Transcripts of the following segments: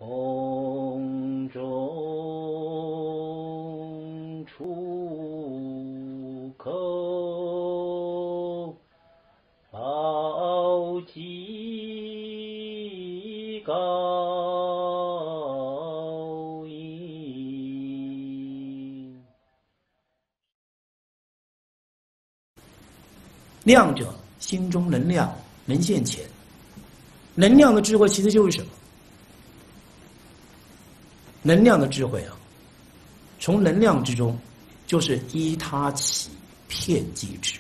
空中出口，宝鸡高音。 亮者心中能量，能现前。能量的智慧其实就是什么？能量的智慧啊，从能量之中就是依他起，遍计之。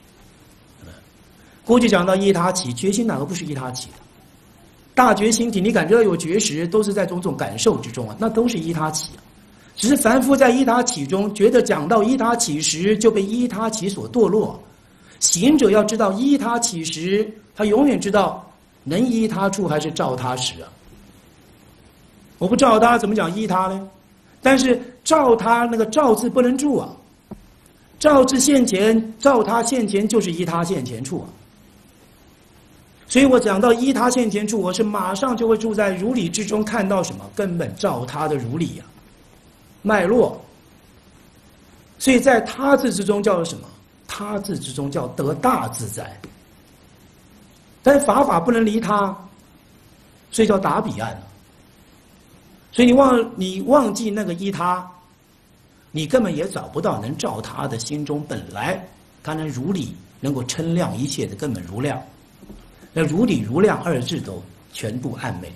过去讲到依他起，觉心哪个不是依他起的？大觉心体，你感觉到有觉识，都是在种种感受之中啊，那都是依他起啊。只是凡夫在依他起中，觉得讲到依他起时，就被依他起所堕落。行者要知道依他起时，他永远知道能依他处还是照他时啊。我不照他，怎么讲依他呢？但是照他那个照字不能住啊，照字现前，照他现前就是依他现前处啊。所以我讲到依他现前处，我是马上就会住在如理之中，看到什么根本照他的如理啊，脉络。所以在他字之中叫做什么？他字之中叫得大自在。但是法不能离他，所以叫达彼岸。所以你忘记那个依他，你根本也找不到能照他的心中本来他能如理，能够称量一切的根本如量。那如理如量二字都全部暗昧。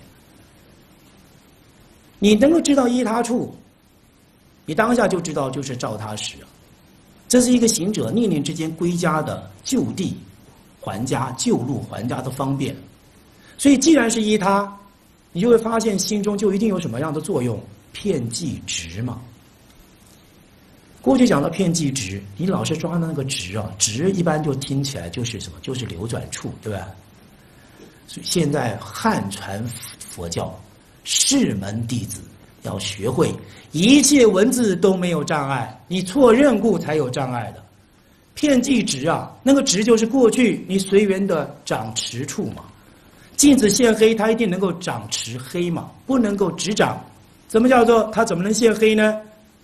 你能够知道依他处，你当下就知道就是照他时啊。这是一个行者念念之间归家的就地还家、就路还家的方便。所以既然是依他，你就会发现心中就一定有什么样的作用，遍计执嘛。过去讲到遍计执，你老是抓那个执啊，执一般就听起来就是什么，就是流转处，对吧？所以现在汉传佛教释门弟子要学会一切文字都没有障碍，你错认故才有障碍的。遍计执啊，那个执就是过去你随缘的长持处嘛。镜子现黑，它一定能够长持黑嘛，不能够只长。怎么叫做它怎么能现黑呢？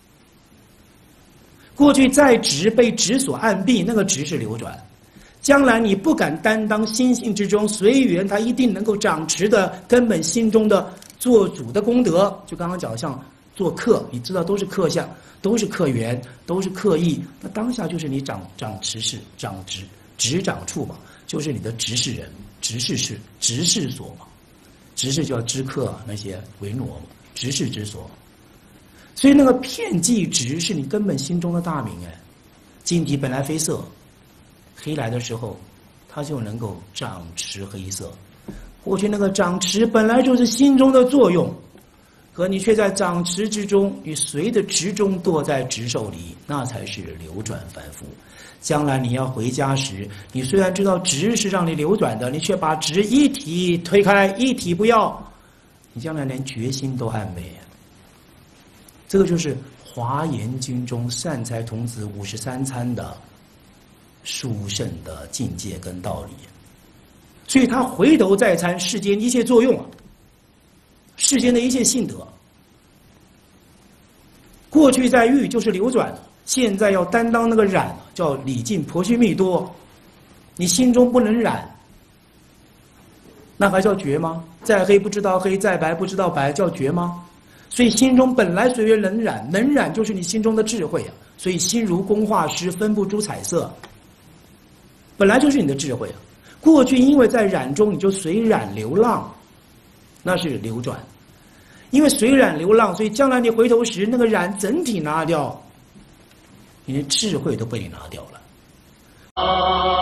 过去在执被执所暗蔽，那个执是流转。将来你不敢担当心性之中随缘，它一定能够长持的根本心中的做主的功德。就刚刚讲像做客，你知道都是客相，都是客缘，都是客意，那当下就是你长持事、长执掌处嘛，就是你的执事人、执事所嘛，执事就要知客那些为挪嘛，执事之所。所以那个遍计执是你根本心中的大明哎，镜体本来非色。黑来的时候，它就能够长持黑色。过去那个长持本来就是心中的作用，可你却在长持之中，你随着执中堕在执受里，那才是流转凡夫。将来你要回家时，你虽然知道执是让你流转的，你却把执一体推开，一体不要，你将来连决心都暗昧。这个就是华严经中善财童子53参的殊胜的境界跟道理。所以他回头再参世间一切作用啊，世间的一切性德。过去在欲就是流转，现在要担当那个染，叫礼敬婆须密多。你心中不能染，那还叫觉吗？再黑不知道黑，再白不知道白，叫觉吗？所以心中本来随缘能染，能染就是你心中的智慧啊。所以心如工画师，分不出彩色，本来就是你的智慧啊。过去因为在染中，你就随染流浪，那是流转。因为随染流浪，所以将来你回头时，那个染整体拿掉，你的智慧都被你拿掉了。